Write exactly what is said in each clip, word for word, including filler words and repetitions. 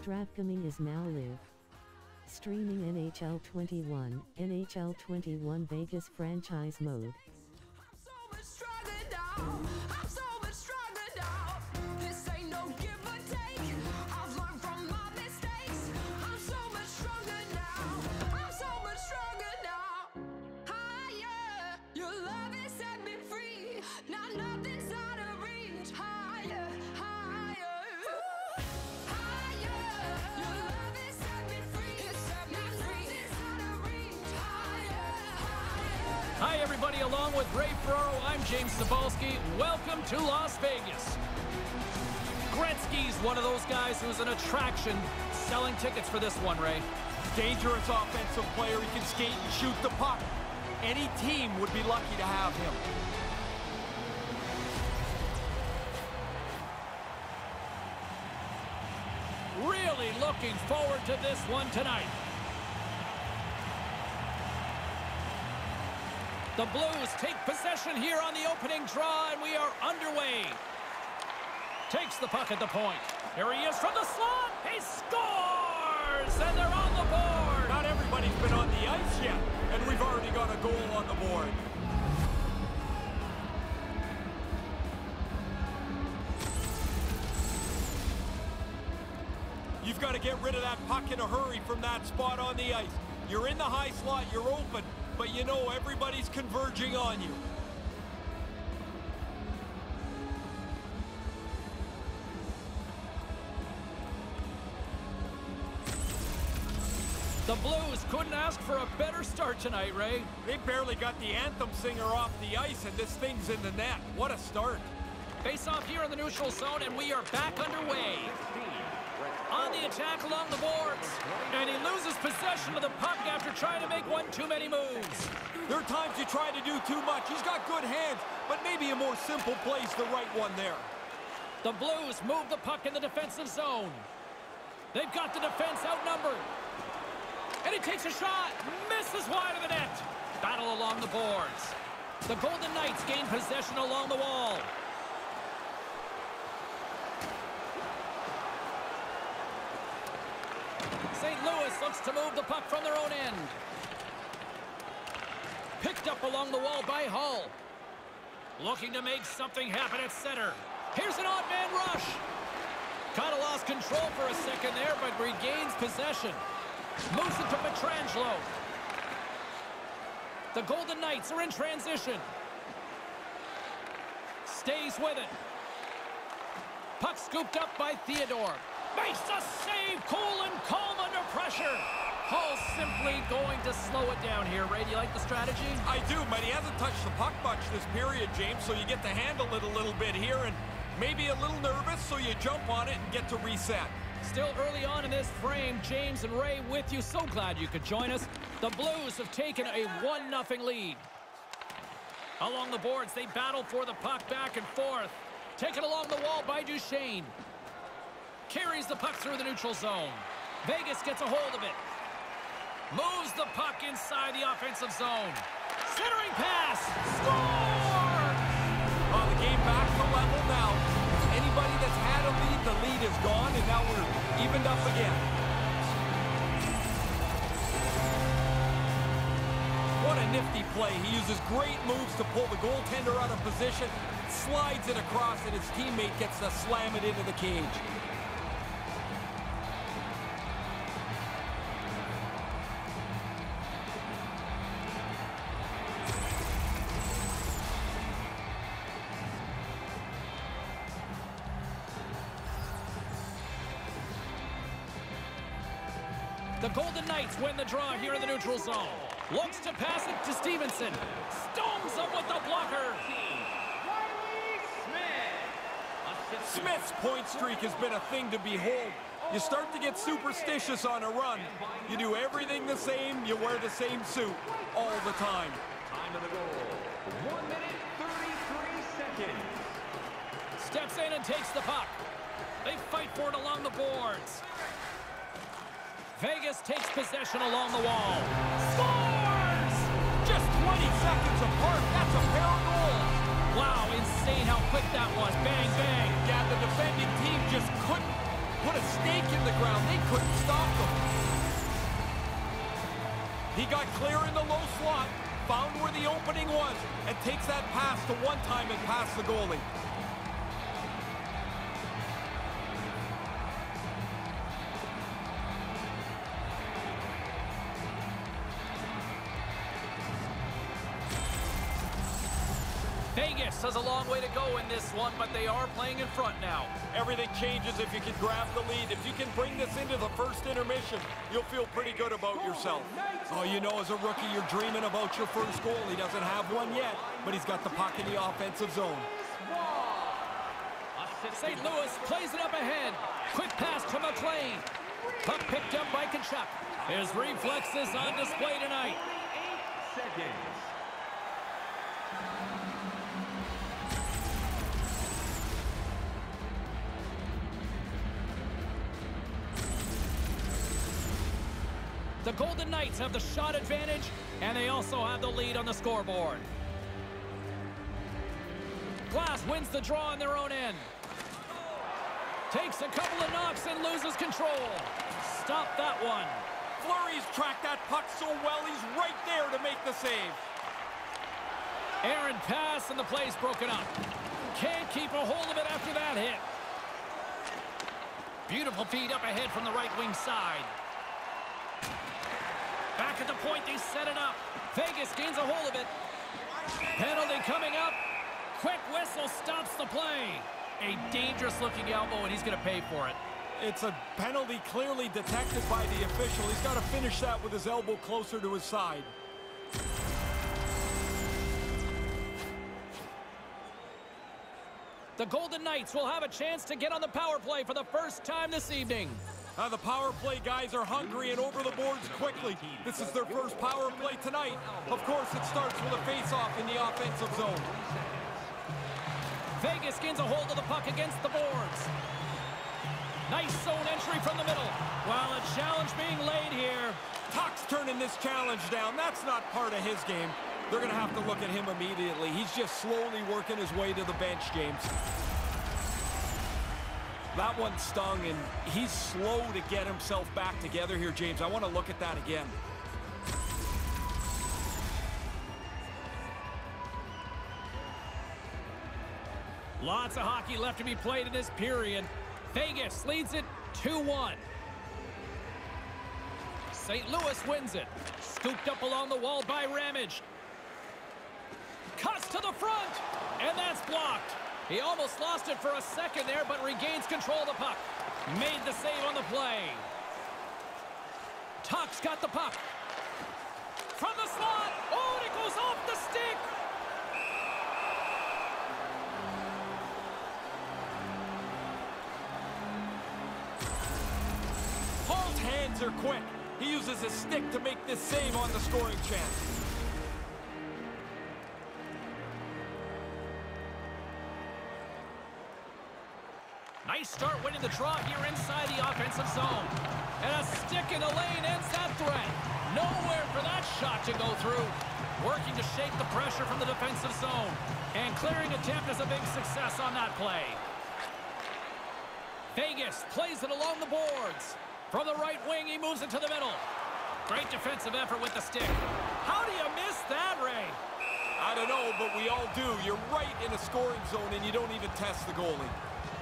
DraftKings is now live. Streaming N H L twenty-one, N H L twenty-one Vegas franchise mode. Hi everybody, along with Ray Ferraro, I'm James Cybulski. Welcome to Las Vegas. Gretzky's one of those guys who's an attraction. Selling tickets for this one, Ray. Dangerous offensive player. He can skate and shoot the puck. Any team would be lucky to have him. Really looking forward to this one tonight. The Blues take possession here on the opening draw, and we are underway. Takes the puck at the point. Here he is from the slot. He scores, and they're on the board. Not everybody's been on the ice yet, and we've already got a goal on the board. You've got to get rid of that puck in a hurry from that spot on the ice. You're in the high slot, you're open, but you know everybody's converging on you. The Blues couldn't ask for a better start tonight, Ray. They barely got the anthem singer off the ice, and this thing's in the net. What a start. Face off here in the neutral zone, and we are back underway. On the attack along the boards. And he loses possession of the puck after trying to make one too many moves. There are times you try to do too much. He's got good hands, but maybe a more simple play's the right one there. The Blues move the puck in the defensive zone. They've got the defense outnumbered. And he takes a shot. Misses wide of the net. Battle along the boards. The Golden Knights gain possession along the wall. Saint Louis looks to move the puck from their own end. Picked up along the wall by Hull. Looking to make something happen at center. Here's an odd man rush. Kind of lost control for a second there, but regains possession. Moves it to Pietrangelo. The Golden Knights are in transition. Stays with it. Puck scooped up by Theodore. Makes a save, cool and calm under pressure. Hull simply going to slow it down here. Ray, do you like the strategy? I do, but he hasn't touched the puck much this period, James, so you get to handle it a little bit here, and maybe a little nervous, so you jump on it and get to reset. Still early on in this frame, James and Ray with you. So glad you could join us. The Blues have taken a one nothing lead. Along the boards, they battle for the puck back and forth. Taken along the wall by Duchesne. Carries the puck through the neutral zone. Vegas gets a hold of it. Moves the puck inside the offensive zone. Centering pass. Score! Well, the game back to level now. Anybody that's had a lead, the lead is gone, and now we're evened up again. What a nifty play. He uses great moves to pull the goaltender out of position, slides it across, and his teammate gets to slam it into the cage. The Golden Knights win the draw here in the neutral zone. Looks to pass it to Stevenson. Stones him with the blocker. Smith's point streak has been a thing to behold. You start to get superstitious on a run. You do everything the same, you wear the same suit all the time. Time of the goal. One minute, thirty-three seconds. Steps in and takes the puck. They fight for it along the boards. Vegas takes possession along the wall. Scores! Just twenty seconds apart. That's a pair of goals. Wow, insane how quick that was. Bang, bang. Yeah, the defending team just couldn't put a stake in the ground. They couldn't stop them. He got clear in the low slot, found where the opening was, and takes that pass to one time and past the goalie. Vegas has a long way to go in this one, but they are playing in front now. Everything changes if you can grab the lead. If you can bring this into the first intermission, you'll feel pretty good about yourself. Oh, you know, as a rookie, you're dreaming about your first goal. He doesn't have one yet, but he's got the puck in the offensive zone. Saint Louis plays it up ahead. Quick pass to McLean. Puck picked up by Tkachuk. His reflexes on display tonight. Seconds. The Golden Knights have the shot advantage, and they also have the lead on the scoreboard. Glass wins the draw on their own end. Takes a couple of knocks and loses control. Stop that one. Fleury's tracked that puck so well, he's right there to make the save. Aaron pass, and the play's broken up. Can't keep a hold of it after that hit. Beautiful feed up ahead from the right wing side. Back at the point, they set it up. Vegas gains a hold of it. Penalty coming up. Quick whistle stops the play. A dangerous-looking elbow, and he's going to pay for it. It's a penalty clearly detected by the official. He's got to finish that with his elbow closer to his side. The Golden Knights will have a chance to get on the power play for the first time this evening. Uh, the power play guys are hungry and over the boards quickly. This is their first power play tonight. Of course, it starts with a face-off in the offensive zone. Vegas gains a hold of the puck against the boards. Nice zone entry from the middle. Well, a challenge being laid here. Tuch's turning this challenge down. That's not part of his game. They're going to have to look at him immediately. He's just slowly working his way to the bench, James. That one stung, and he's slow to get himself back together here, James. I want to look at that again. Lots of hockey left to be played in this period. Vegas leads it two one. Saint Louis wins it. Scooped up along the wall by Ramage. Cuts to the front, and that's blocked. He almost lost it for a second there, but regains control of the puck. Made the save on the play. Tuch's got the puck. From the slot. Oh, and it goes off the stick. Hall's hands are quick. He uses his stick to make this save on the scoring chance. Nice start winning the draw here inside the offensive zone. And a stick in the lane ends that threat. Nowhere for that shot to go through. Working to shake the pressure from the defensive zone. And clearing attempt is a big success on that play. Vegas plays it along the boards. From the right wing, he moves it to the middle. Great defensive effort with the stick. How do you miss that, Ray? I don't know, but we all do. You're right in a scoring zone, and you don't even test the goalie.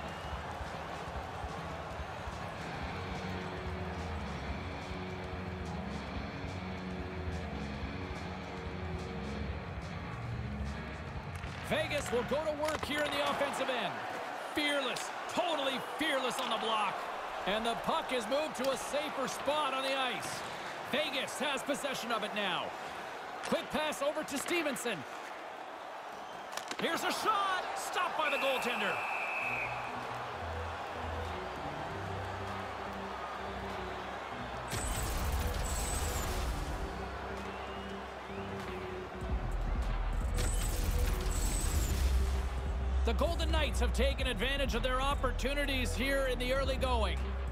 Vegas will go to work here in the offensive end. Fearless, totally fearless on the block. And the puck is moved to a safer spot on the ice. Vegas has possession of it now. Quick pass over to Stevenson. Here's a shot. Stopped by the goaltender. The Golden Knights have taken advantage of their opportunities here in the early going.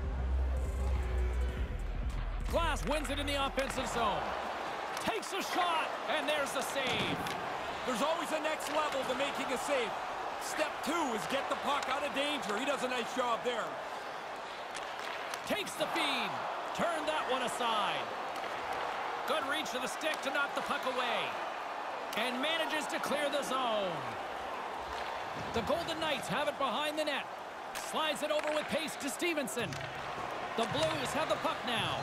Glass wins it in the offensive zone. Takes a shot, and there's the save. There's always a next level to making a save. Step two is get the puck out of danger. He does a nice job there. Takes the feed. Turned that one aside. Good reach to the stick to knock the puck away. And manages to clear the zone. The Golden Knights have it behind the net. Slides it over with pace to Stevenson. The Blues have the puck now.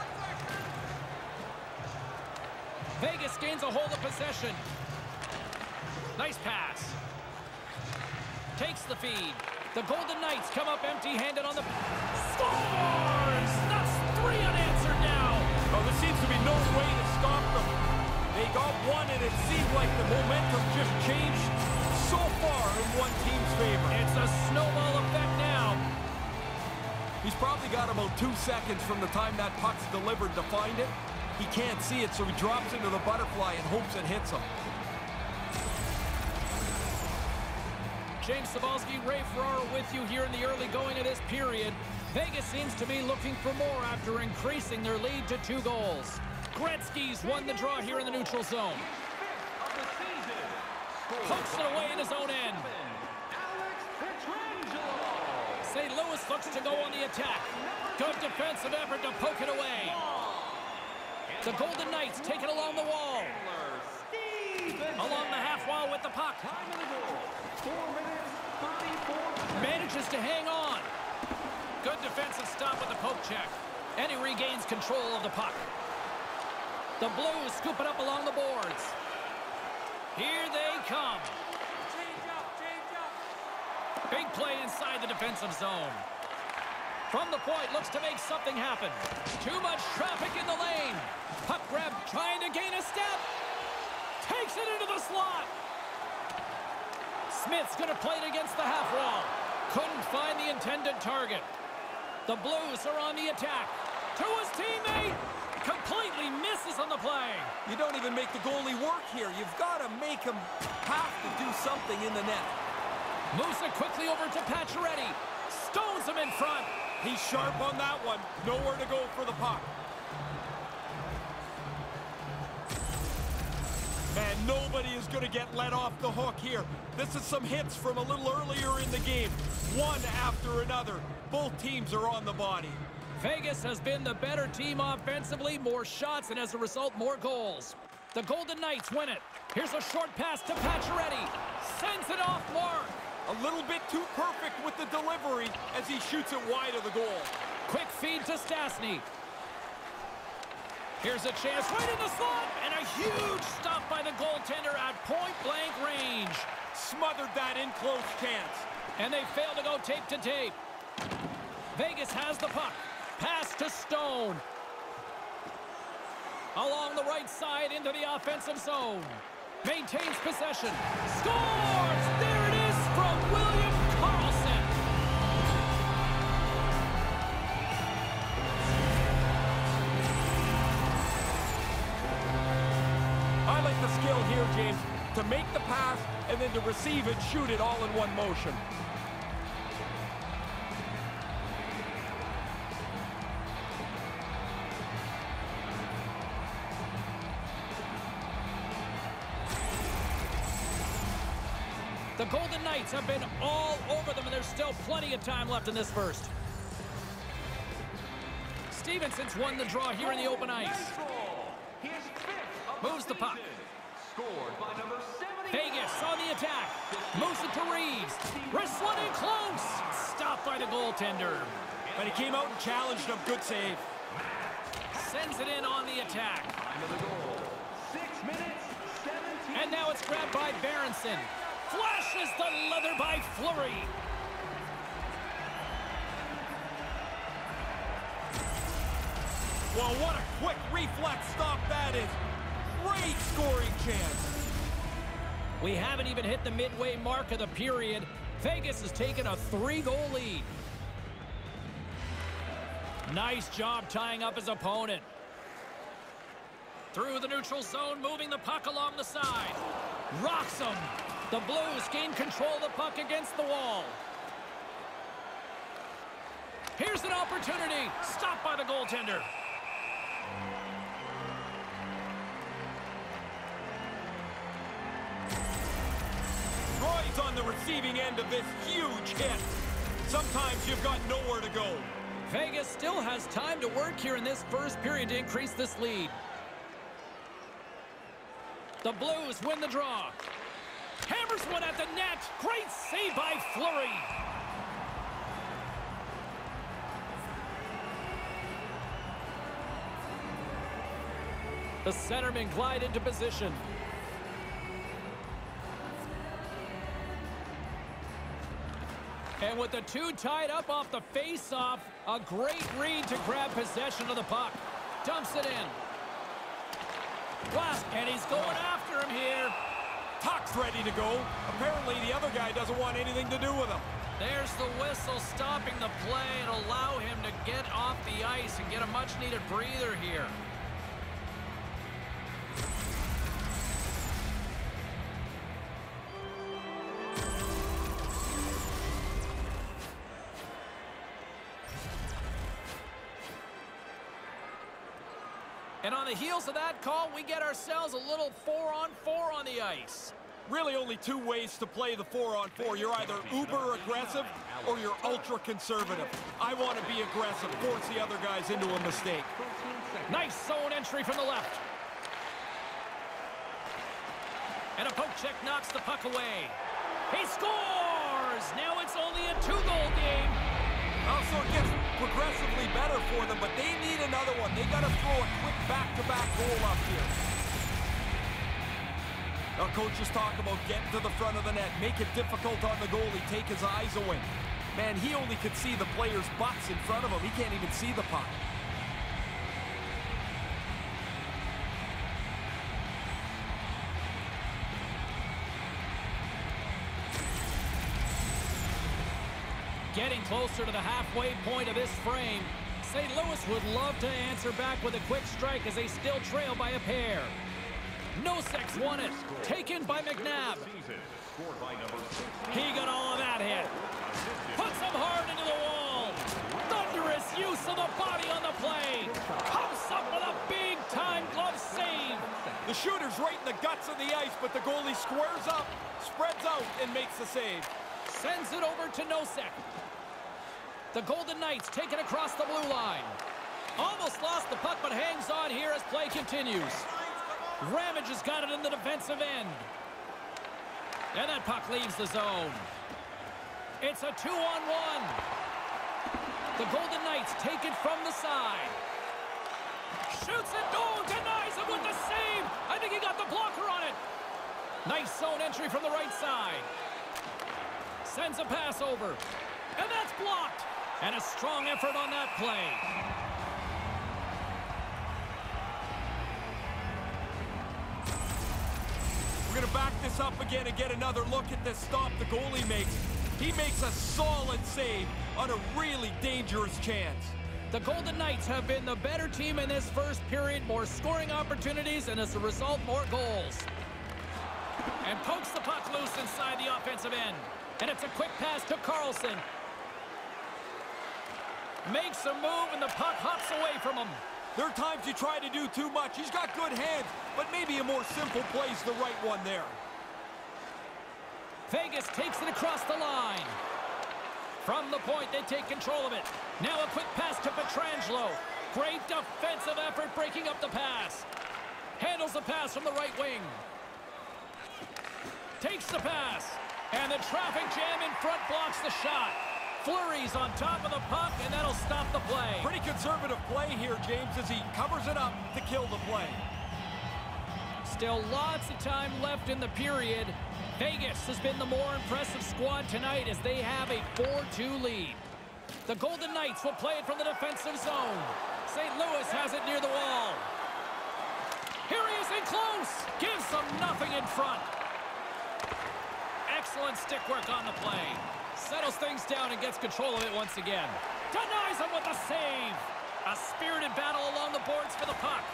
Vegas gains a hold of possession. Nice pass. Takes the feed. The Golden Knights come up empty-handed on the... Scores! That's three unanswered now. Oh, there seems to be no way to stop them. They got one, and it seemed like the momentum just changed so far in one team's favor. It's a snowball effect now. He's probably got about two seconds from the time that puck's delivered to find it. He can't see it, so he drops into the butterfly and hopes it hits him. James Cybulski, Ray Ferraro with you here in the early going of this period. Vegas seems to be looking for more after increasing their lead to two goals. Gretzky's won the draw here in the neutral zone. Pokes it away in his own end. Saint Louis looks to go on the attack. Good defensive effort to poke it away. The Golden Knights take it along the wall. Along the half wall with the puck. Manages to hang on. Good defensive stop with the poke check. And he regains control of the puck. The Blues scoop it up along the boards. Here they come. Big play inside the defensive zone. From the point, looks to make something happen. Too much traffic in the lane. Puck grab, trying to gain a step. Takes it into the slot. Smith's going to play it against the half wall. Couldn't find the intended target. The Blues are on the attack. To his teammate. Completely misses on the play. You don't even make the goalie work here. You've got to make him have to do something in the net. Moves it quickly over to Pacioretty. Stones him in front. He's sharp on that one. Nowhere to go for the puck. Man, nobody is going to get let off the hook here. This is some hits from a little earlier in the game. One after another. Both teams are on the body. Vegas has been the better team offensively. More shots, and as a result, more goals. The Golden Knights win it. Here's a short pass to Pacioretty. Sends it off mark. A little bit too perfect with the delivery as he shoots it wide of the goal. Quick feed to Stastny. Here's a chance right in the slot, and a huge stop by the goaltender at point-blank range. Smothered that in-close chance. And they fail to go tape to tape. Vegas has the puck. Pass to Stone. Along the right side into the offensive zone. Maintains possession. Scores! There it is from William Karlsson. I like the skill here, James, to make the pass and then to receive it, shoot it all in one motion. The Golden Knights have been all over them, and there's still plenty of time left in this first. Stevenson's won the draw here in the open ice. Moves the puck. Vegas on the attack. Moves it to Reeves. Wrist one in close. Stopped by the goaltender. But he came out and challenged him. Good save. Sends it in on the attack. And now it's grabbed by Berenson. Flashes the leather by Fleury. Well, what a quick reflex stop that is. Great scoring chance. We haven't even hit the midway mark of the period. Vegas has taken a three-goal lead. Nice job tying up his opponent. Through the neutral zone, moving the puck along the side. Rocks him. The Blues gain control of the puck against the wall. Here's an opportunity. Stopped by the goaltender. Roy's on the receiving end of this huge hit. Sometimes you've got nowhere to go. Vegas still has time to work here in this first period to increase this lead. The Blues win the draw. Hammers one at the net. Great save by Fleury. The centermen glide into position. And with the two tied up off the face-off, a great read to grab possession of the puck. Dumps it in. Blast, and he's going after him here. Puck's ready to go. Apparently the other guy doesn't want anything to do with him. There's the whistle stopping the play and allow him to get off the ice and get a much-needed breather here. And on the heels of that call, we get ourselves a little four-on-four on the ice. Really only two ways to play the four-on-four. You're either uber aggressive or you're ultra conservative. I want to be aggressive, force the other guys into a mistake. Nice zone entry from the left. And a poke check knocks the puck away. He scores! Now it's only a two-goal game. Also, it gets progressively better for them, but they need another one. They got to throw a quick back-to-back goal up here. Our coaches talk about getting to the front of the net, make it difficult on the goalie, take his eyes away. Man, he only could see the players' butts in front of him. He can't even see the puck. Getting closer to the halfway point of this frame, Saint Louis would love to answer back with a quick strike as they still trail by a pair. Nosek's won it, taken by McNabb. He got all of that hit. Puts him hard into the wall. Thunderous use of the body on the play. Comes up with a big-time glove save. The shooter's right in the guts of the ice, but the goalie squares up, spreads out, and makes the save. Sends it over to Nosek. The Golden Knights take it across the blue line. Almost lost the puck, but hangs on here as play continues. Ramage has got it in the defensive end. And that puck leaves the zone. It's a two-on-one. The Golden Knights take it from the side. Shoots it. Oh, denies him with the save. I think he got the blocker on it. Nice zone entry from the right side. Sends a pass over. And that's blocked. And a strong effort on that play. We're going to back this up again and get another look at this stop the goalie makes. He makes a solid save on a really dangerous chance. The Golden Knights have been the better team in this first period. More scoring opportunities, and as a result, more goals. And pokes the puck loose inside the offensive end. And it's a quick pass to Carlson. Makes a move, and the puck hops away from him. There are times you try to do too much. He's got good hands, but maybe a more simple play's the right one there. Vegas takes it across the line. From the point, they take control of it. Now a quick pass to Pietrangelo. Great defensive effort breaking up the pass. Handles the pass from the right wing. Takes the pass. And the traffic jam in front blocks the shot. Fleury's on top of the puck, and that'll stop the play. Pretty conservative play here, James, as he covers it up to kill the play. Still lots of time left in the period. Vegas has been the more impressive squad tonight as they have a four two lead. The Golden Knights will play it from the defensive zone. Saint Louis has it near the wall. Here he is in close. Gives them nothing in front. Excellent stick work on the play. Settles things down and gets control of it once again. Denies him with a save. A spirited battle along the boards for the puck.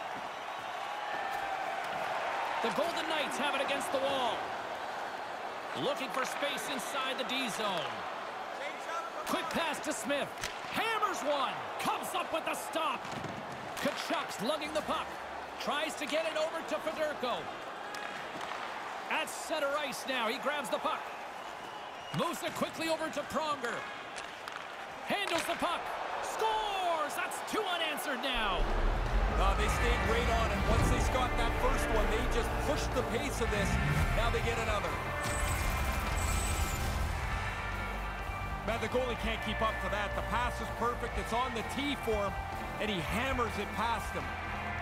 The Golden Knights have it against the wall. Looking for space inside the D zone. Quick pass to Smith. Hammers one. Comes up with the stop. Tkachuk's lugging the puck. Tries to get it over to Fedorko. At center ice now. He grabs the puck. Moves it quickly over to Pronger. Handles the puck. Scores! That's two unanswered now. Uh, they stayed right on it. Once they got that first one, they just pushed the pace of this. Now they get another. Man, the goalie can't keep up to that. The pass is perfect. It's on the tee for him, and he hammers it past him.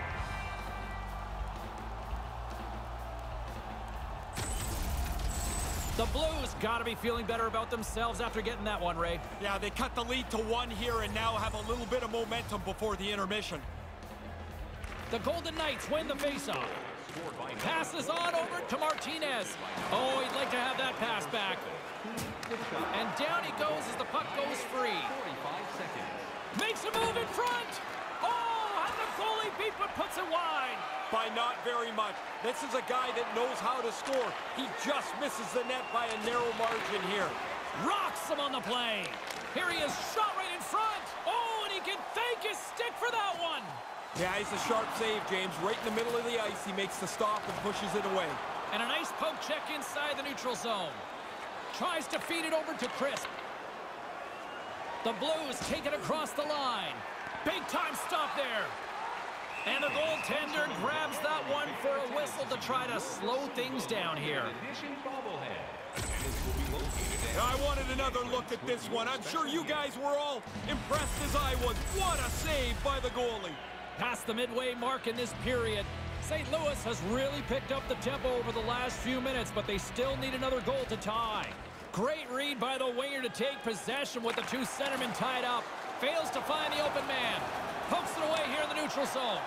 The Blues got to be feeling better about themselves after getting that one, Ray. Yeah, they cut the lead to one here and now have a little bit of momentum before the intermission. The Golden Knights win the faceoff. Passes on over to Martinez. Oh, he'd like to have that pass back. And down he goes as the puck goes free. Makes a move in front. Oh, and the goalie beat but puts it wide. By not very much. This is a guy that knows how to score. He just misses the net by a narrow margin here. Rocks him on the play. Here he is, shot right in front. Oh, and he can fake his stick for that one. Yeah, he's a sharp save, James. Right in the middle of the ice, he makes the stop and pushes it away. And a nice poke check inside the neutral zone. Tries to feed it over to Crisp. The Blues take it across the line. Big time stop there. And the goaltender grabs that one for a whistle to try to slow things down here. I wanted another look at this one. I'm sure you guys were all impressed as I was. What a save by the goalie. Past the midway mark in this period, Saint Louis has really picked up the tempo over the last few minutes, but they still need another goal to tie. Great read by the winger to take possession with the two centermen tied up. Fails to find the open man. Pokes it away here in the neutral zone.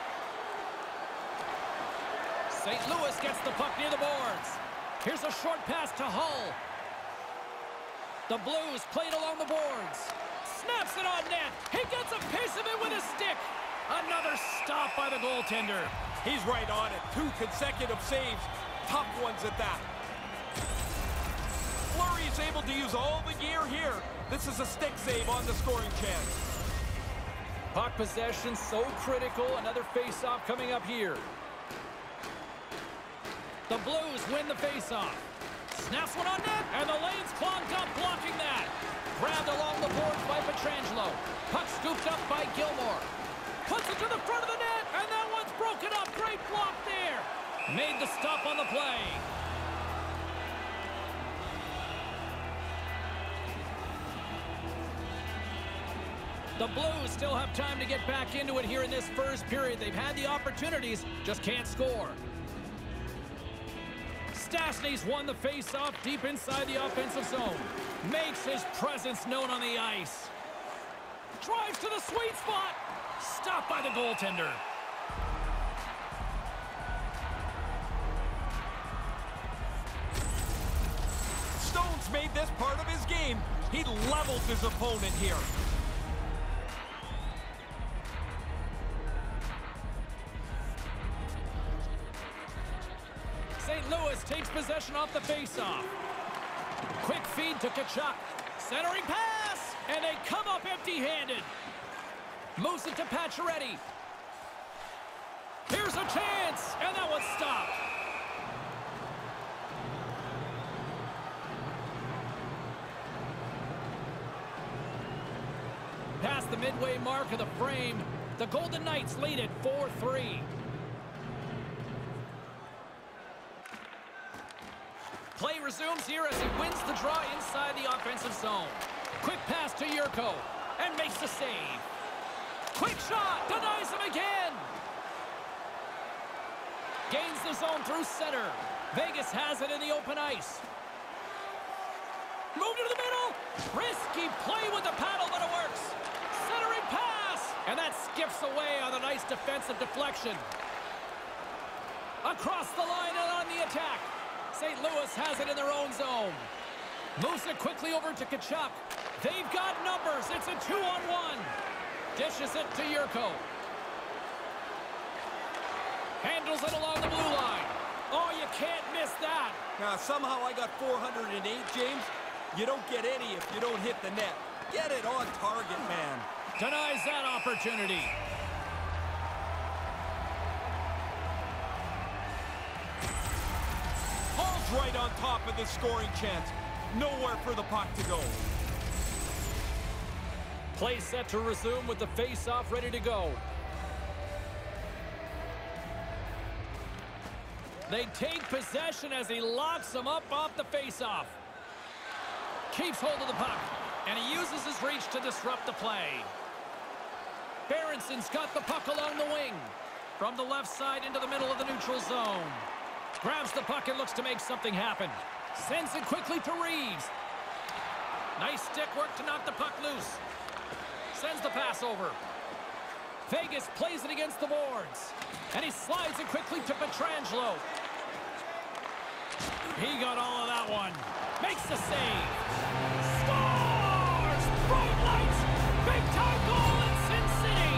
Saint Louis gets the puck near the boards. Here's a short pass to Hull. The Blues played along the boards. Snaps it on net. He gets a piece of it with his stick. Another stop by the goaltender. He's right on it. Two consecutive saves. Tough ones at that. Fleury is able to use all the gear here. This is a stick save on the scoring chance. Puck possession so critical. Another face-off coming up here. The Blues win the face-off. Snaps one on net, and the lane's clogged up, blocking that. Grabbed along the boards by Pietrangelo. Puck scooped up by Gilmore. Puts it to the front of the net, and that one's broken up. Great block there. Made the stop on the play. The Blues still have time to get back into it here in this first period. They've had the opportunities, just can't score. Stastny's won the face-off deep inside the offensive zone. Makes his presence known on the ice. Drives to the sweet spot. Stopped by the goaltender. Stone's made this part of his game. He levels his opponent here. Saint Louis takes possession off the faceoff. Quick feed to Tkachuk. Centering pass, and they come up empty-handed. Moves it to Pacioretty. Here's a chance, and that one's stopped. Past the midway mark of the frame, the Golden Knights lead it four three. Play resumes here as he wins the draw inside the offensive zone. Quick pass to Yurko, and makes the save. Quick shot, denies him again. Gains the zone through center. Vegas has it in the open ice. Moved into the middle. Risky play with the paddle, but it works. Centering pass, and that skips away on a nice defensive deflection. Across the line and on the attack. Saint Louis has it in their own zone. Moves it quickly over to Tkachuk. They've got numbers. It's a two-on-one. Dishes it to Yurko. Handles it along the blue line. Oh, you can't miss that. Now, somehow I got four hundred eight, James. You don't get any if you don't hit the net. Get it on target, man. Denies that opportunity. Hall's right on top of this scoring chance. Nowhere for the puck to go. Play set to resume with the face-off ready to go. They take possession as he locks them up off the face-off. Keeps hold of the puck, and he uses his reach to disrupt the play. Berenson's got the puck along the wing. From the left side into the middle of the neutral zone. Grabs the puck and looks to make something happen. Sends it quickly to Reeves. Nice stick work to knock the puck loose. Sends the pass over. Vegas plays it against the boards. And he slides it quickly to Pietrangelo. He got all of that one. Makes the save. Scores! Bright lights! Big time goal in Sin City!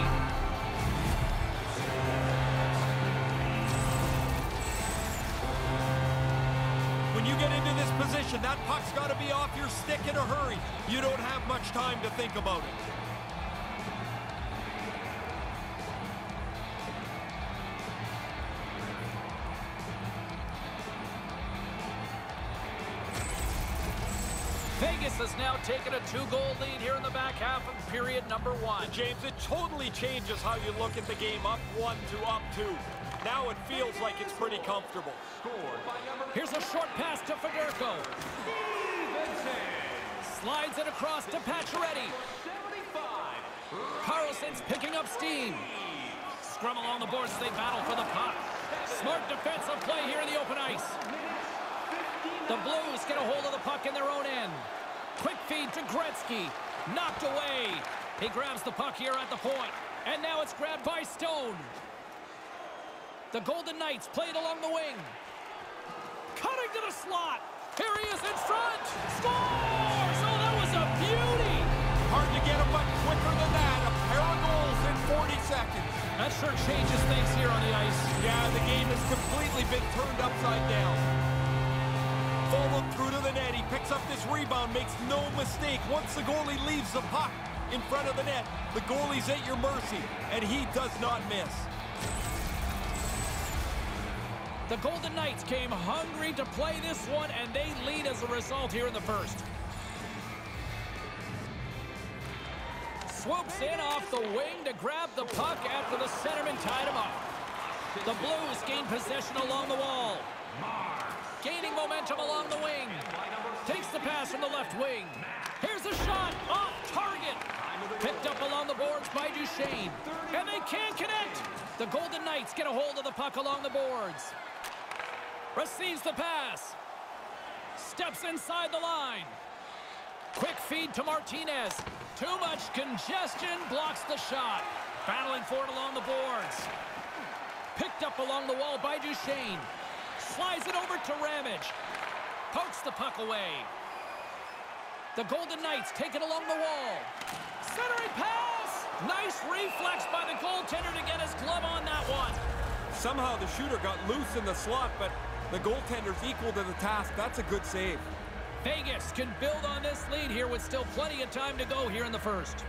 When you get into this position, that puck's got to be off your stick in a hurry. You don't have much time to think about it. Vegas has now taken a two-goal lead here in the back half of period number one. James, it totally changes how you look at the game, up one to up two. Now it feels like it's pretty comfortable. Here's a short pass to Federko. Slides it across to Pacioretty. Carlson's picking up steam. Scrum along the boards as they battle for the puck. Smart defensive play here in the open ice. The Blues get a hold of the puck in their own end. Quick feed to Gretzky. Knocked away. He grabs the puck here at the point. And now it's grabbed by Stone. The Golden Knights played along the wing. Cutting to the slot. Here he is in front. Scores! Oh, that was a beauty. Hard to get him much quicker than that. A pair of goals in forty seconds. That sure changes things here on the ice. Yeah, the game has completely been turned upside down. Followed through to the net. He picks up this rebound, makes no mistake. Once the goalie leaves the puck in front of the net, the goalie's at your mercy, and he does not miss. The Golden Knights came hungry to play this one, and they lead as a result here in the first. Swoops in off the wing to grab the puck after the centerman tied him up. The Blues gain possession along the wall. Gaining momentum along the wing. Takes the pass from the left wing. Here's a shot off target. Picked up along the boards by Duchesne. And they can't connect. The Golden Knights get a hold of the puck along the boards. Receives the pass. Steps inside the line. Quick feed to Martinez. Too much congestion. Blocks the shot. Battling for it along the boards. Picked up along the wall by Duchesne. Slides it over to Ramage. Pokes the puck away. The Golden Knights take it along the wall. Centering pass! Nice reflex by the goaltender to get his glove on that one. Somehow the shooter got loose in the slot, but the goaltender's equal to the task. That's a good save. Vegas can build on this lead here with still plenty of time to go here in the first.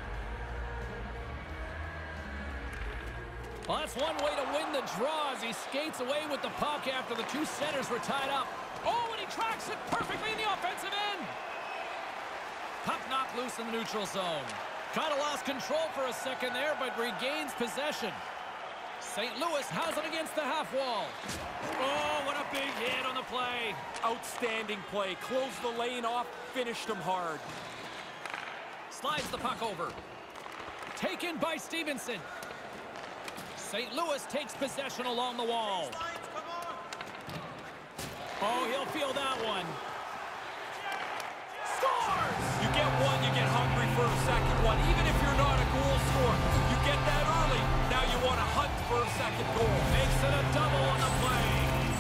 Well, that's one way to win the draw as he skates away with the puck after the two centers were tied up. Oh, and he tracks it perfectly in the offensive end. Puck knocked loose in the neutral zone. Kind of lost control for a second there, but regains possession. Saint Louis has it against the half wall. Oh, what a big hit on the play. Outstanding play. Closed the lane off, finished him hard. Slides the puck over. Taken by Stevenson. Saint Louis takes possession along the wall. Oh, he'll feel that one. Scores! You get one, you get hungry for a second one. Even if you're not a goal scorer, you get that early. Now you want to hunt for a second goal. Makes it a double on the play.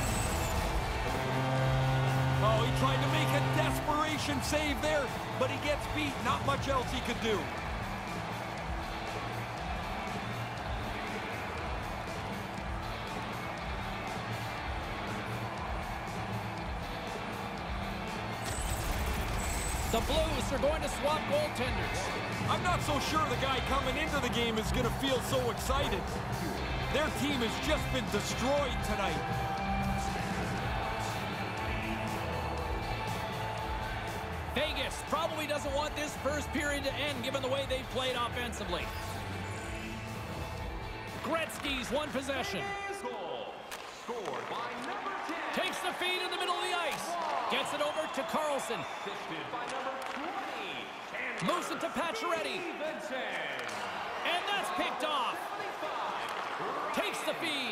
Oh, he tried to make a desperation save there, but he gets beat. Not much else he could do. The Blues are going to swap goaltenders. I'm not so sure the guy coming into the game is going to feel so excited. Their team has just been destroyed tonight. Vegas probably doesn't want this first period to end given the way they've played offensively. Gretzky's one possession. Goal. Scored by number ten. Takes the feed in the middle of the ice. Gets it over to Carlson. Assisted by number twenty. And Moves it to Pacioretty. Stevenson. And that's picked off. Takes the feed.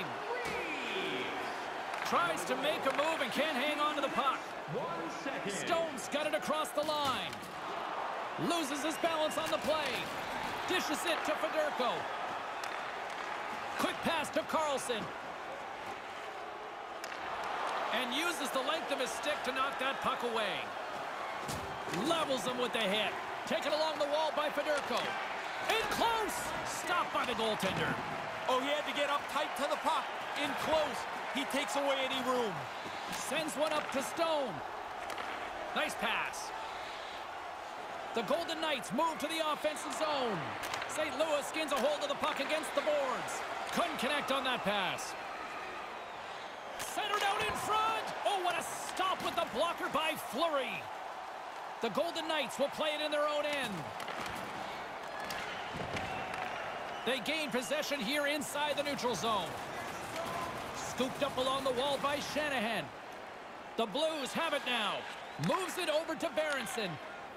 Tries to make a move and can't hang on to the puck. One second. Stone's got it across the line. Loses his balance on the play. Dishes it to Fedorko. Quick pass to Carlson. And uses the length of his stick to knock that puck away. Levels him with the hit. Taken along the wall by Fedorko. In close. Stopped by the goaltender. Oh, he had to get up tight to the puck. In close. He takes away any room. Sends one up to Stone. Nice pass. The Golden Knights move to the offensive zone. Saint Louis skins a hold of the puck against the boards. Couldn't connect on that pass. Centered out in front. Oh, what a stop with the blocker by Fleury. The Golden Knights will play it in their own end. They gain possession here inside the neutral zone. Scooped up along the wall by Shanahan. The Blues have it now. Moves it over to Berenson.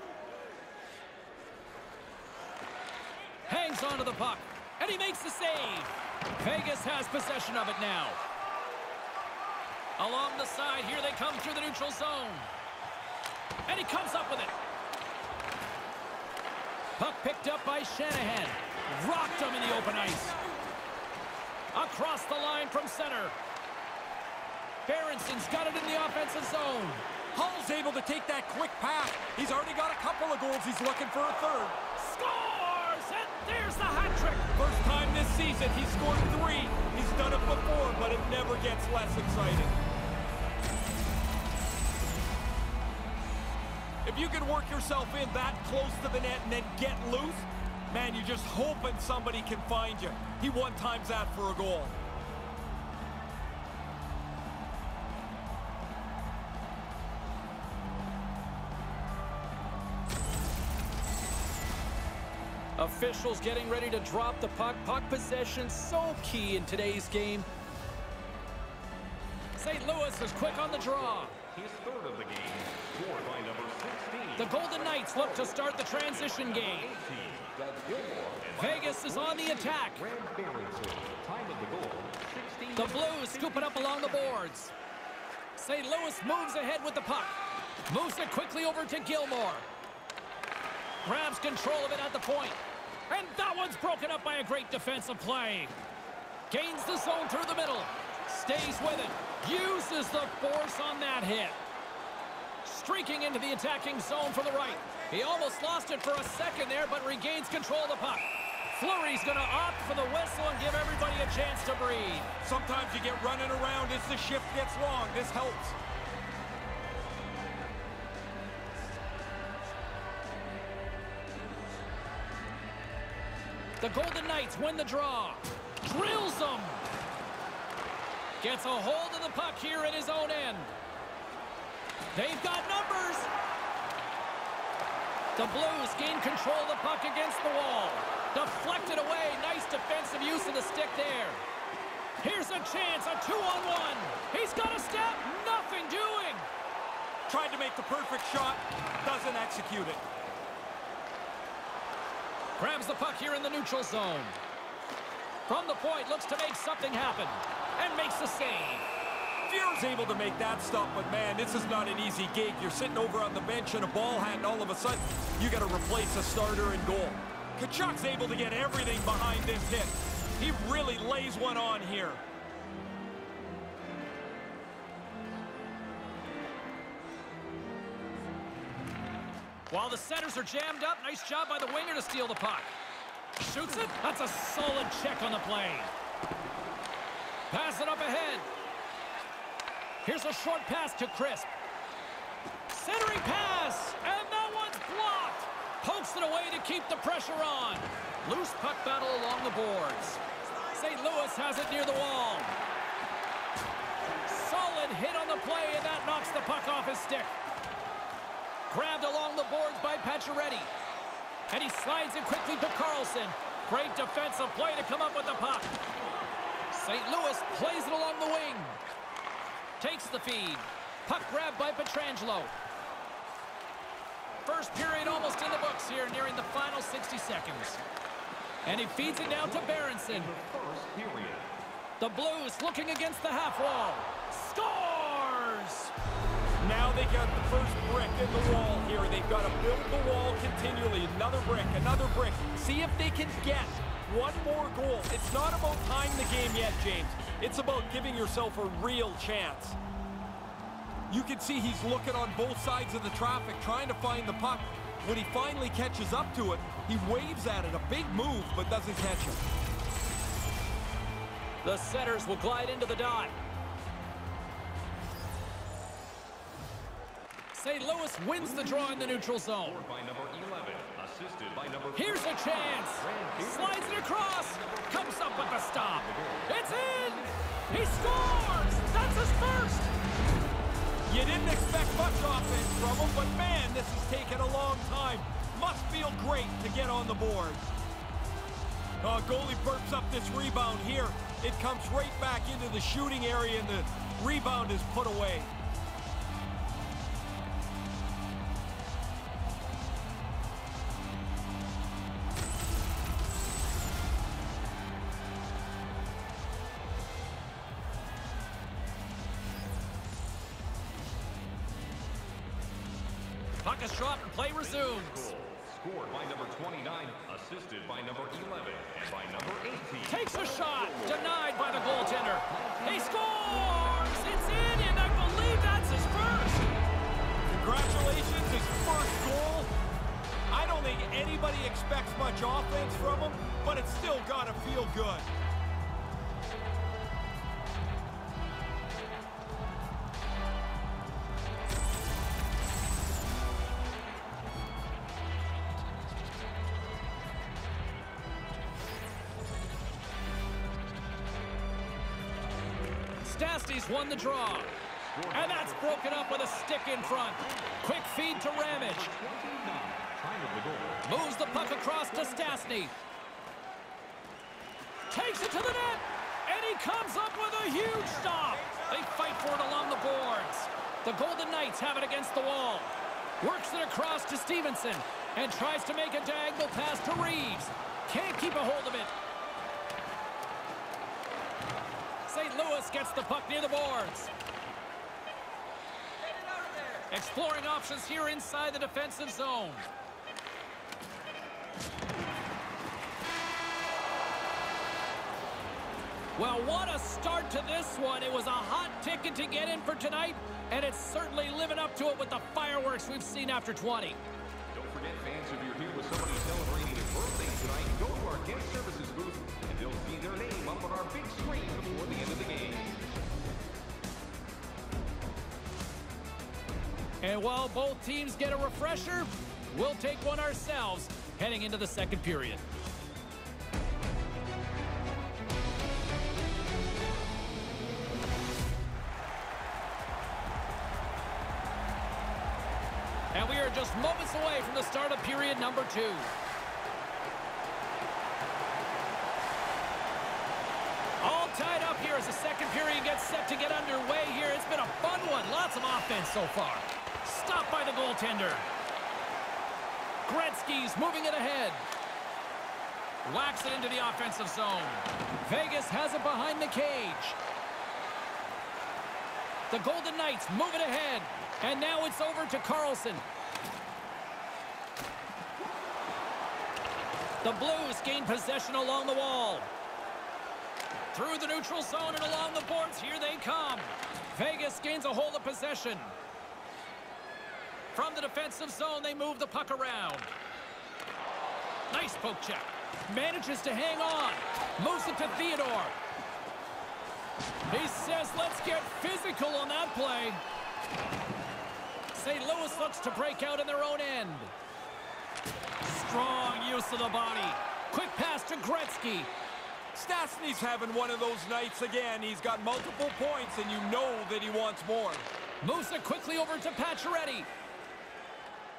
Hangs onto the puck. And he makes the save. Vegas has possession of it now. Along the side, here they come through the neutral zone. And he comes up with it. Puck picked up by Shanahan. Rocked him in the open ice. Across the line from center. Berenson's got it in the offensive zone. Hull's able to take that quick pass. He's already got a couple of goals. He's looking for a third. Scores! And there's the hat trick. First time this season, he's scored three. He's done it before, but it never gets less exciting. If you can work yourself in that close to the net and then get loose, man, you're just hoping somebody can find you. He one-times that for a goal. Officials getting ready to drop the puck. Puck possession so key in today's game. Saint Louis is quick on the draw. His third of the game. Scored by number sixteen. The Golden Knights look to start the transition game. Doug Gilmore. Vegas is on the attack. Graham Berenson. Time of the goal. sixteen. The Blues scoop it up along the boards. Saint Louis moves ahead with the puck. Moves it quickly over to Gilmore. Grabs control of it at the point. And that one's broken up by a great defensive play. Gains the zone through the middle. Stays with it. Uses the force on that hit. Streaking into the attacking zone from the right. He almost lost it for a second there, but regains control of the puck. Fleury's going to opt for the whistle and give everybody a chance to breathe. Sometimes you get running around as the shift gets long. This helps. The Golden Knights win the draw. Drills them. Gets a hold of the puck here in his own end. They've got numbers. The Blues gain control of the puck against the wall. Deflected away. Nice defensive use of the stick there. Here's a chance, a two-on-one. He's got a step. Nothing doing. Tried to make the perfect shot. Doesn't execute it. Grabs the puck here in the neutral zone. From the point, looks to make something happen. And makes the save. Fuhr's able to make that stop, but man, this is not an easy gig. You're sitting over on the bench in a ball hat, and all of a sudden, you got to replace a starter in goal. Tkachuk's able to get everything behind this hit. He really lays one on here. While the centers are jammed up, nice job by the winger to steal the puck. Shoots it. That's a solid check on the play. Pass it up ahead. Here's a short pass to Crisp. Centering pass, and that one's blocked. Pokes it away to keep the pressure on. Loose puck battle along the boards. Saint Louis has it near the wall. Solid hit on the play, and that knocks the puck off his stick. Grabbed along the boards by Pacioretty. And he slides it quickly to Karlsson. Great defensive play to come up with the puck. Saint Louis plays it along the wing. Takes the feed. Puck grabbed by Pietrangelo. First period almost in the books here, nearing the final sixty seconds. And he feeds it down to Berenson. The Blues looking against the half wall. Scores! Now they got the first brick in the wall here. They've got to build the wall continually. Another brick, another brick. See if they can get one more goal. It's not about tying the game yet, James. It's about giving yourself a real chance. You can see he's looking on both sides of the traffic, trying to find the puck. When he finally catches up to it, he waves at it. A big move, but doesn't catch it. The setters will glide into the dot. Saint Louis wins the draw in the neutral zone. Here's a chance. Slides it across. Comes up with the stop. It's in. He scores. That's his first. You didn't expect much offense from him, but man, this has taken a long time. Must feel great to get on the board. Oh, goalie burps up this rebound here. It comes right back into the shooting area, and the rebound is put away. Puck is dropped and play resumes. Scored by number twenty-nine, assisted by number eleven, and by number eighteen. Takes a shot, denied by the goaltender. He scores! It's in, and I believe that's his first. Congratulations, his first goal. I don't think anybody expects much offense from him, but it's still got to feel good. Stastny's won the draw. And that's broken up with a stick in front. Quick feed to Ramage. Moves the puck across to Stastny. Takes it to the net. And he comes up with a huge stop. They fight for it along the boards. The Golden Knights have it against the wall. Works it across to Stevenson. And tries to make a diagonal pass to Reeves. Can't keep a hold of it. Saint Louis gets the puck near the boards. Exploring options here inside the defensive zone. Well, what a start to this one. It was a hot ticket to get in for tonight, and it's certainly living up to it with the fireworks we've seen after twenty. Don't forget, fans, if you're here with somebody celebrating a birthday tonight, go to our guest services booth, and they'll see their name up on our big screen before the end of the game. And while both teams get a refresher, we'll take one ourselves heading into the second period. And we are just moments away from the start of period number two. All tied up here as the second period gets set to get underway here. It's been a fun one. Lots of offense so far. Stopped by the goaltender. Gretzky's moving it ahead. Whacks it into the offensive zone. Vegas has it behind the cage. The Golden Knights move it ahead. And now it's over to Karlsson. The Blues gain possession along the wall. Through the neutral zone and along the boards, here they come. Vegas gains a hold of possession. From the defensive zone, they move the puck around. Nice poke check. Manages to hang on. Moves it to Theodore. He says, let's get physical on that play. Saint Louis looks to break out in their own end. Strong use of the body. Quick pass to Gretzky. Stastny's having one of those nights again. He's got multiple points, and you know that he wants more. Moves it quickly over to Pacioretty.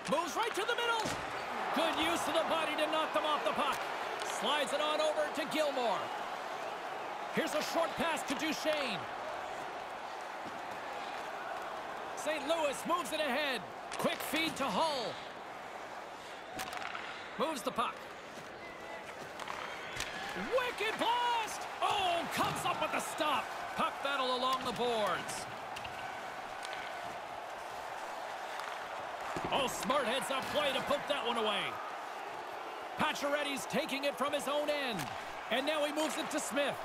Moves right to the middle. Good use of the body to knock them off the puck. Slides it on over to Gilmore. Here's a short pass to Duchesne. Saint Louis moves it ahead. Quick feed to Hull. Moves the puck. Wicked blast! Oh, comes up with the stop. Puck battle along the boards. Oh, smart heads-up play to put that one away. Pacioretty's taking it from his own end. And now he moves it to Smith.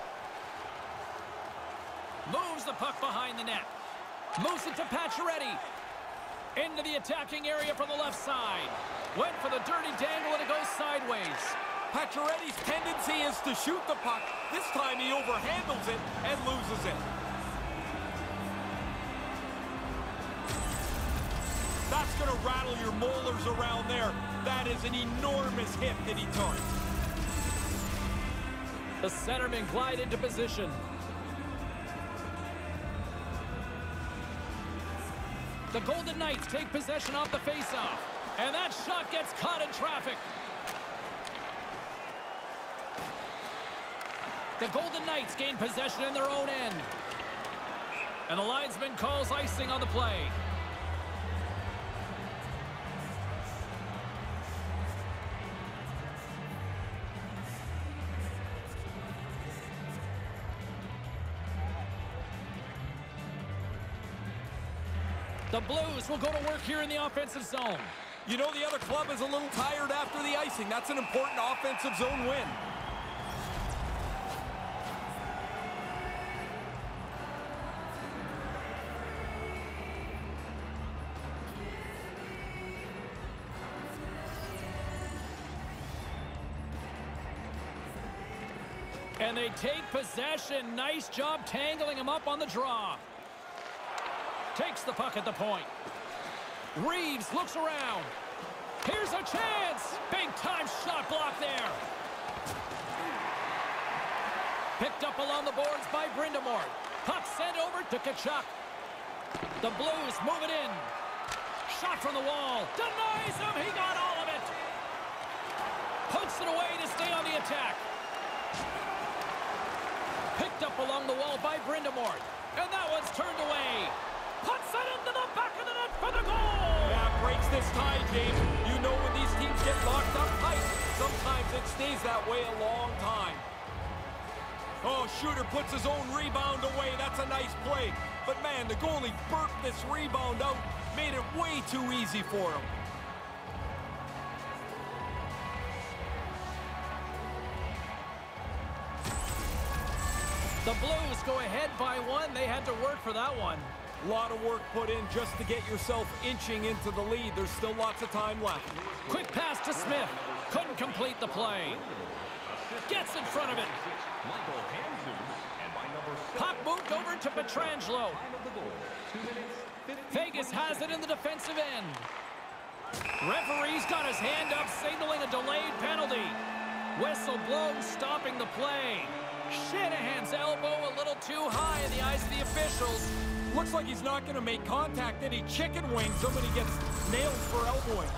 Moves the puck behind the net. Moves it to Pacioretty. Into the attacking area from the left side. Went for the dirty dangle and it goes sideways. Pacioretty's tendency is to shoot the puck. This time he overhandles it and loses it. That's going to rattle your molars around there. That is an enormous hit that he took. The centerman glide into position. The Golden Knights take possession off the faceoff. And that shot gets caught in traffic. The Golden Knights gain possession in their own end. And the linesman calls icing on the play. The Blues will go to work here in the offensive zone. You know the other club is a little tired after the icing. That's an important offensive zone win. And they take possession. Nice job tangling him up on the draw. Takes the puck at the point. Reeves looks around. Here's a chance. Big time shot block there. Picked up along the boards by Brind'Amour. Puck sent over to Tkachuk. The Blues move it in. Shot from the wall. Denies him. He got all of it. Puts it away to stay on the attack. Picked up along the wall by Brind'Amour. And that one's turned away. Puts it into the back of the net for the goal! That breaks this tie, James. You know when these teams get locked up tight, sometimes it stays that way a long time. Oh, Shooter puts his own rebound away. That's a nice play. But man, the goalie burped this rebound out, made it way too easy for him. The Blues go ahead by one. They had to work for that one. A lot of work put in just to get yourself inching into the lead. There's still lots of time left. Quick pass to Smith. Couldn't complete the play. Gets in front of it. Puck moved over to Pietrangelo. Vegas has it in the defensive end. Referee's got his hand up, signaling a delayed penalty. Whistle blown, stopping the play. Shanahan's elbow a little too high in the eyes of the officials. Looks like he's not going to make contact. Then he chicken wings. Somebody gets nailed for elbowing.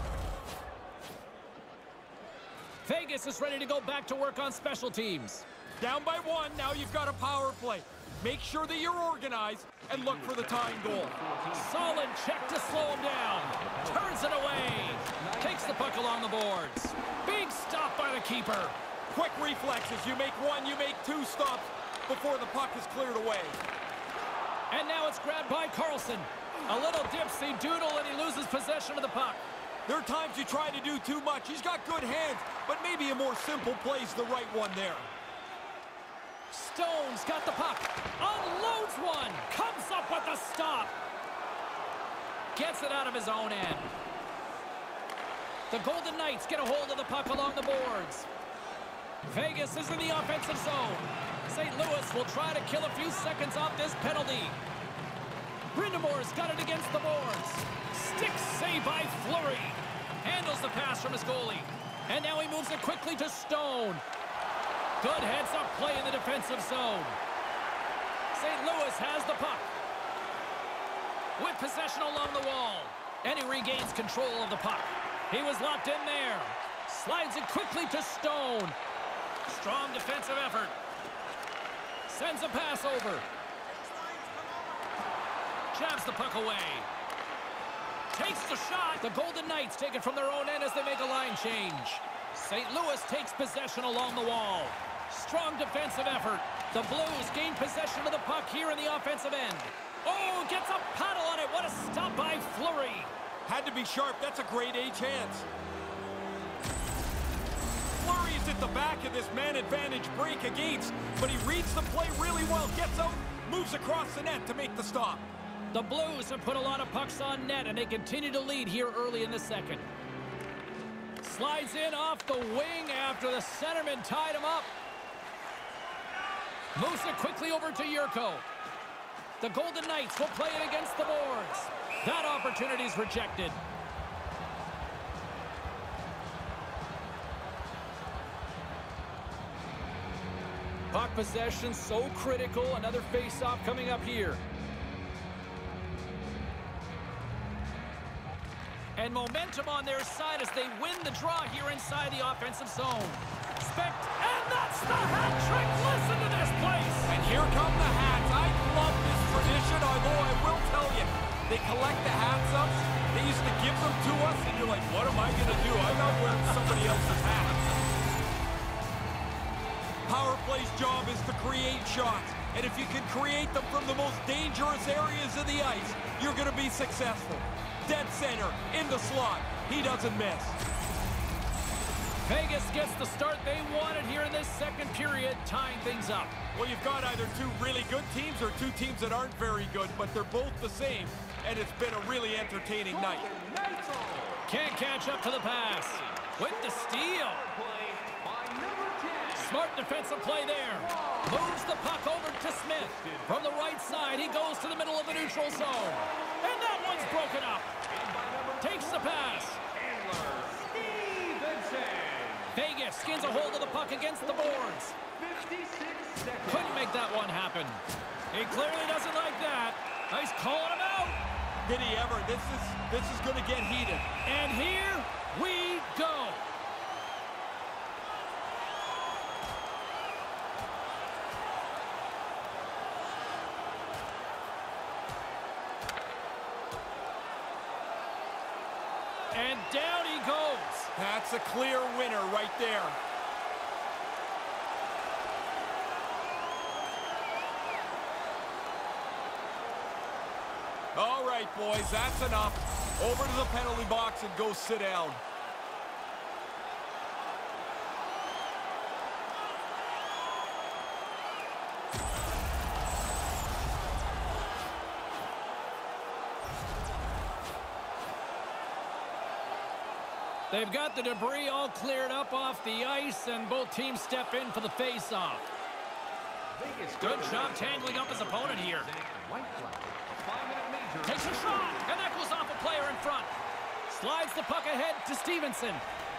Vegas is ready to go back to work on special teams. Down by one. Now you've got a power play. Make sure that you're organized and look for the tying goal. Solid check to slow him down. Turns it away. Takes the puck along the boards. Big stop by the keeper. Quick reflexes. You make one, you make two stops before the puck is cleared away. And now it's grabbed by Carlson. A little dipsy doodle and he loses possession of the puck. There are times you try to do too much. He's got good hands, but maybe a more simple play's the right one there. Stone's got the puck. Unloads one. Comes up with the stop. Gets it out of his own end. The Golden Knights get a hold of the puck along the boards. Vegas is in the offensive zone. Saint Louis will try to kill a few seconds off this penalty. Brind'Amour's got it against the boards. Stick save by Fleury. Handles the pass from his goalie. And now he moves it quickly to Stone. Good heads-up play in the defensive zone. Saint Louis has the puck. With possession along the wall. And he regains control of the puck. He was locked in there. Slides it quickly to Stone. Strong defensive effort. Sends a pass over. Jabs the puck away. Takes the shot. The Golden Knights take it from their own end as they make a line change. Saint Louis takes possession along the wall. Strong defensive effort. The Blues gain possession of the puck here in the offensive end. Oh, gets a paddle on it. What a stop by Fleury. Had to be sharp. That's a grade A chance. Fleury is at the back of this man advantage break against, but he reads the play really well. Gets out, moves across the net to make the stop. The Blues have put a lot of pucks on net, and they continue to lead here early in the second. Slides in off the wing after the centerman tied him up. Moves it quickly over to Yurko. The Golden Knights will play it against the boards. That opportunity is rejected. Puck possession so critical. Another face-off coming up here. And momentum on their side as they win the draw here inside the offensive zone. Spect, and that's the hat trick. Listen to this place. And here come the hats. I love this tradition, although I will tell you, they collect the hats up. They used to give them to us, and you're like, what am I going to do? I'm not wearing somebody else's hat. Power play's job is to create shots. And if you can create them from the most dangerous areas of the ice, you're going to be successful. Dead center, in the slot. He doesn't miss. Vegas gets the start they wanted here in this second period, tying things up. Well, you've got either two really good teams or two teams that aren't very good, but they're both the same, and it's been a really entertaining night. Can't catch up to the pass. With the steal. Smart defensive play there. Moves the puck over to Smith. From the right side, he goes to the middle of the neutral zone. And that one's broken up. Takes the pass. Vegas skins a hold of the puck against the boards. Couldn't make that one happen. He clearly doesn't like that. He's calling him out. Did he ever? This is, this is going to get heated. And here we go. And down he goes. That's a clear winner right there. All right, boys, that's enough. Over to the penalty box and go sit down. They've got the debris all cleared up off the ice, and both teams step in for the face-off. Good job tangling up his opponent here. Takes a shot, and that goes off a player in front. Slides the puck ahead to Stevenson.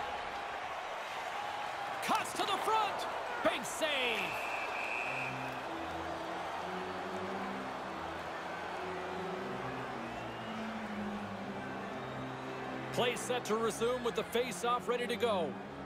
Cuts to the front. Big save. Play set to resume with the face-off ready to go.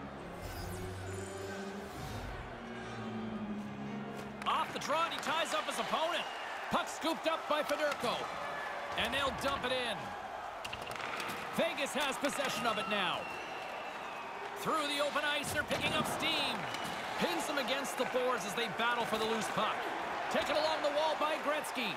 Off the draw, and he ties up his opponent. Puck scooped up by Federico. And they'll dump it in. Vegas has possession of it now. Through the open ice, they're picking up steam. Pins them against the boards as they battle for the loose puck. Taken along the wall by Gretzky.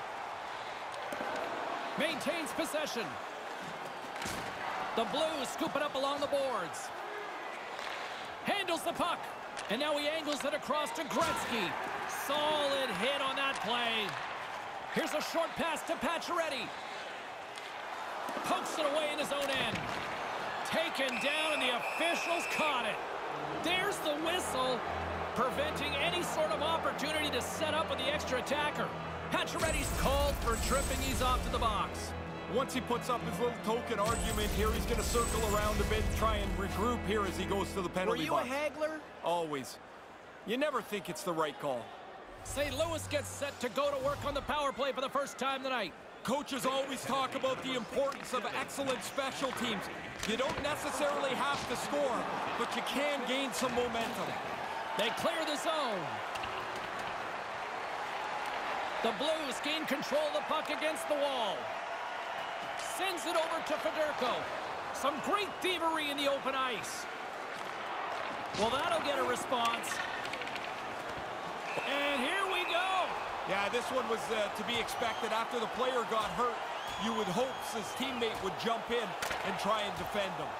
Maintains possession. The Blues scoop it up along the boards. Handles the puck. And now he angles it across to Gretzky. Solid hit on that play. Here's a short pass to Pacioretty. Pokes it away in his own end. Taken down, and the officials caught it. There's the whistle, preventing any sort of opportunity to set up with the extra attacker. Pacioretty's called for tripping. He's off to the box. Once he puts up his little token argument here, he's going to circle around a bit and try and regroup here as he goes to the penalty box. Were you a haggler? Always. You never think it's the right call. Saint Louis gets set to go to work on the power play for the first time tonight. Coaches always talk about the importance of excellent special teams. You don't necessarily have to score, but you can gain some momentum. They clear the zone. The Blues gain control of the puck against the wall. Sends it over to Federico. Some great thievery in the open ice. Well, that'll get a response. And here we go. Yeah, this one was uh, to be expected. After the player got hurt, you would hope his teammate would jump in and try and defend him.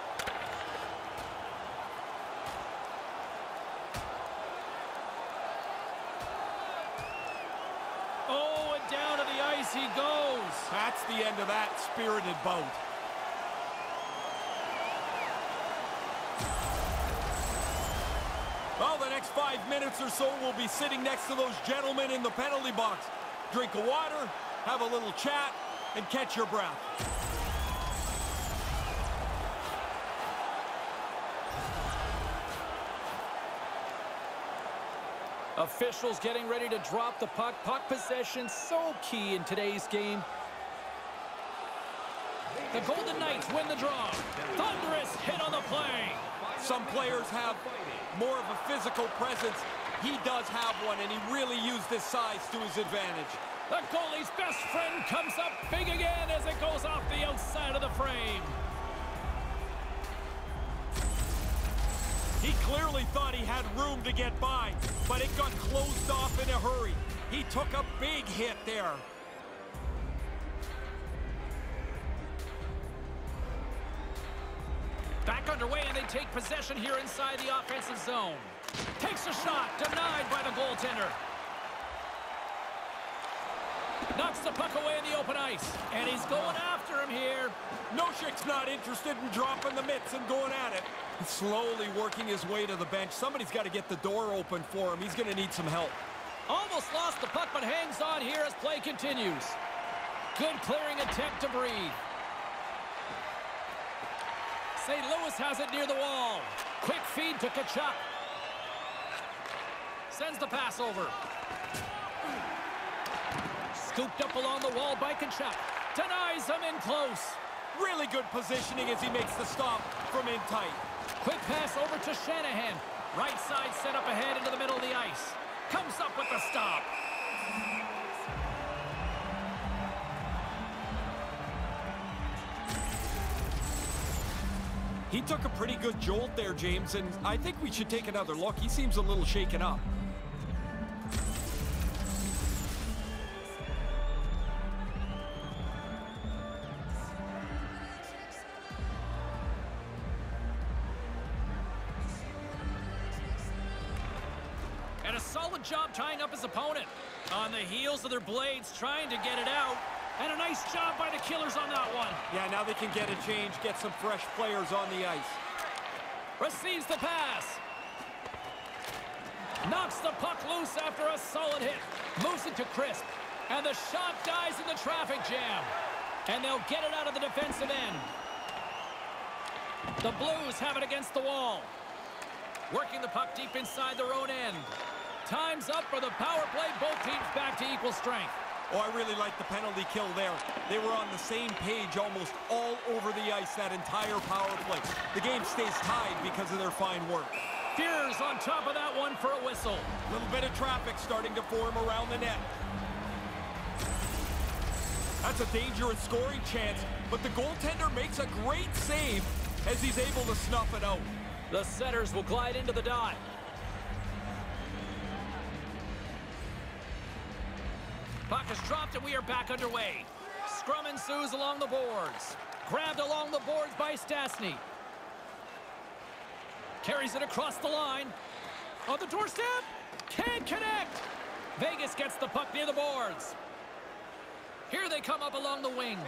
Oh, and down to the ice he goes. That's the end of that spirited bout. Well, the next five minutes or so we'll be sitting next to those gentlemen in the penalty box. Drink of water, have a little chat, and catch your breath. Officials getting ready to drop the puck. Puck possession so key in today's game. The Golden Knights win the draw. Thunderous hit on the play. Some players have more of a physical presence. He does have one, and he really used his size to his advantage. The goalie's best friend comes up big again as it goes off the outside of the frame. He clearly thought he had room to get by, but it got closed off in a hurry. He took a big hit there. Back underway, and they take possession here inside the offensive zone. Takes a shot, denied by the goaltender. Knocks the puck away in the open ice, and he's going after him here. Noshik's not interested in dropping the mitts and going at it. He's slowly working his way to the bench. Somebody's got to get the door open for him. He's going to need some help. Almost lost the puck, but hangs on here as play continues. Good clearing attempt to breathe. Saint Louis has it near the wall. Quick feed to Tkachuk. Sends the pass over. Scooped up along the wall by Tkachuk. Denies him in close. Really good positioning as he makes the stop from in tight. Quick pass over to Shanahan. Right side set up ahead into the middle of the ice. Comes up with the stop. He took a pretty good jolt there, James, and I think we should take another look. He seems a little shaken up. And a solid job tying up his opponent. On the heels of their blades, trying to get it out. And a nice job by the Killers on that one. Yeah, now they can get a change, get some fresh players on the ice. Receives the pass. Knocks the puck loose after a solid hit. Moves it to Crisp. And the shot dies in the traffic jam. And they'll get it out of the defensive end. The Blues have it against the wall. Working the puck deep inside their own end. Time's up for the power play. Both teams back to equal strength. Oh, I really like the penalty kill there. They were on the same page almost all over the ice that entire power play. The game stays tied because of their fine work. Fears on top of that one for a whistle. A little bit of traffic starting to form around the net. That's a dangerous scoring chance, but the goaltender makes a great save as he's able to snuff it out. The setters will glide into the dot. Puck is dropped and we are back underway. Scrum ensues along the boards. Grabbed along the boards by Stastny. Carries it across the line. On the doorstep. Can't connect. Vegas gets the puck near the boards. Here they come up along the wing.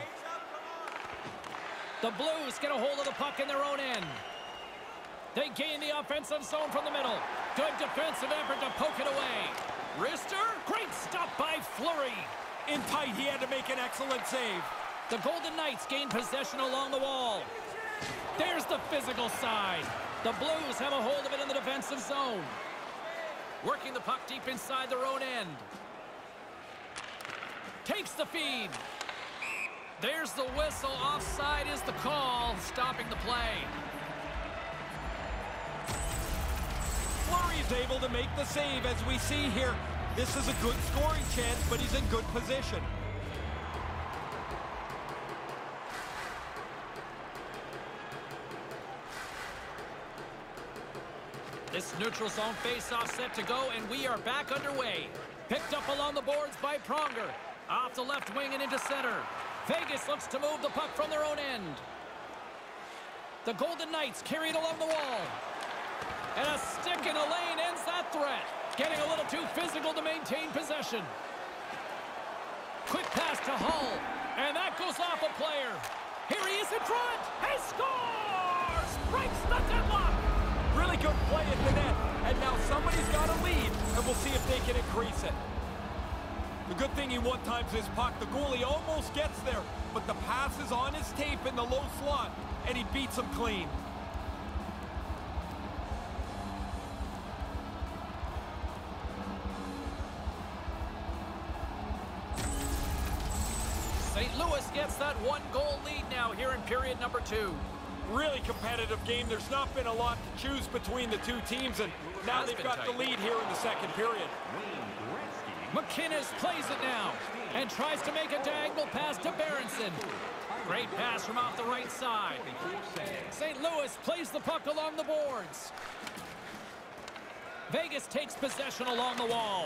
The Blues get a hold of the puck in their own end. They gain the offensive zone from the middle. Good defensive effort to poke it away. Wrister, great stop by Fleury. In tight, he had to make an excellent save. The Golden Knights gain possession along the wall. There's the physical side. The Blues have a hold of it in the defensive zone. Working the puck deep inside their own end. Takes the feed. There's the whistle. Offside is the call, stopping the play. Fleury's able to make the save, as we see here. This is a good scoring chance, but he's in good position. This neutral zone face-off set to go, and we are back underway. Picked up along the boards by Pronger. Off the left wing and into center. Vegas looks to move the puck from their own end. The Golden Knights carry it along the wall. And a stick in a lane ends that threat. Getting a little too physical to maintain possession. Quick pass to Hull. And that goes off a player. Here he is in front. He scores! Breaks the deadlock. Really good play at the net. And now somebody's got a lead. And we'll see if they can increase it. The good thing he one-times his puck. The goalie almost gets there. But the pass is on his tape in the low slot. And he beats him clean. Saint Louis gets that one-goal lead now here in period number two. Really competitive game. There's not been a lot to choose between the two teams, and now they've got the lead here in the second period. McInnes plays it now and tries to make a diagonal pass to Berenson. Great pass from off the right side. Saint Louis plays the puck along the boards. Vegas takes possession along the wall.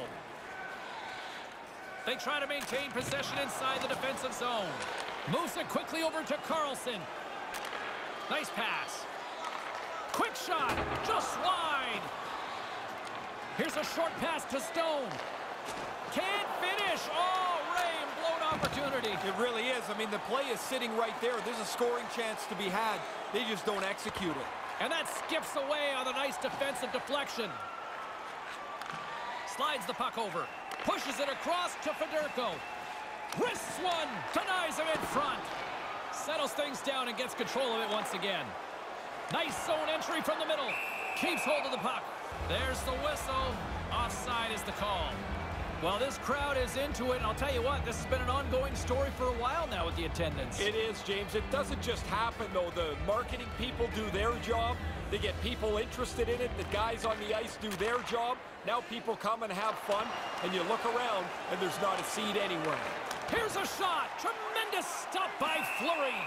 They try to maintain possession inside the defensive zone. Moves it quickly over to Carlson. Nice pass. Quick shot, just wide. Here's a short pass to Stone. Can't finish. Oh, Ray, blown opportunity. It really is. I mean, the play is sitting right there. There's a scoring chance to be had. They just don't execute it. And that skips away on a nice defensive deflection. Slides the puck over. Pushes it across to Federico. Wrists one. Denies him in front. Settles things down and gets control of it once again. Nice zone entry from the middle. Keeps hold of the puck. There's the whistle. Offside is the call. Well, this crowd is into it, and I'll tell you what, this has been an ongoing story for a while now with the attendance. It is, James. It doesn't just happen, though. The marketing people do their job. They get people interested in it. The guys on the ice do their job. Now people come and have fun, and you look around, and there's not a seat anywhere. Here's a shot. Tremendous stop by Fleury.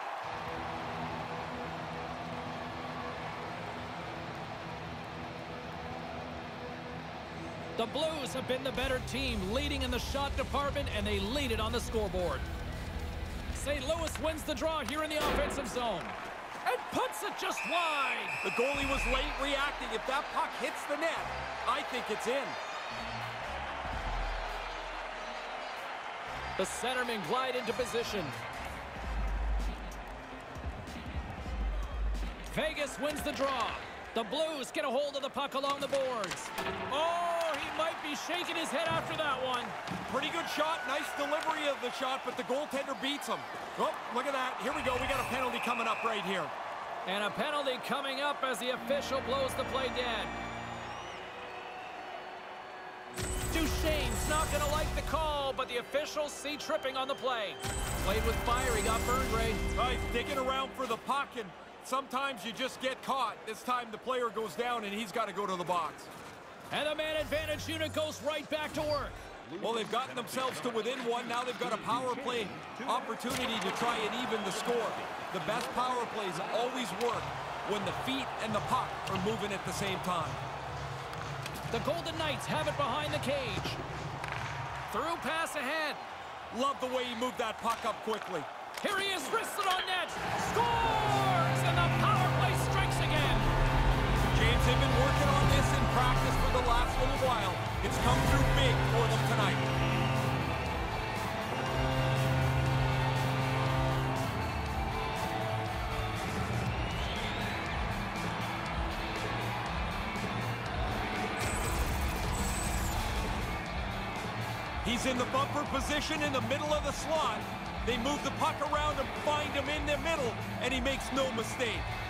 The Blues have been the better team, leading in the shot department, and they lead it on the scoreboard. Saint Louis wins the draw here in the offensive zone. And puts it just wide. The goalie was late reacting. If that puck hits the net, I think it's in. The centermen glide into position. Vegas wins the draw. The Blues get a hold of the puck along the boards. Oh, he might be shaking his head after that one. Pretty good shot. Nice delivery of the shot, but the goaltender beats him. Oh, look at that. Here we go. We got a penalty coming up right here. And a penalty coming up as the official blows the play dead. Duchesne's not going to like the call, but the officials see tripping on the play. Played with fire. He got burned, Ray. Oh, he's digging around for the puck, and sometimes you just get caught. This time the player goes down, and he's got to go to the box. And the man advantage unit goes right back to work. Well, they've gotten themselves to within one. Now they've got a power play opportunity to try and even the score. The best power plays always work when the feet and the puck are moving at the same time. The Golden Knights have it behind the cage. Through pass ahead. Love the way he moved that puck up quickly. Here he is, wristed on net. Scores! And the power play strikes again. James, they've been working on this in practice for the last little while. It's come through big for them tonight. He's in the bumper position in the middle of the slot. They move the puck around and find him in the middle, and he makes no mistake.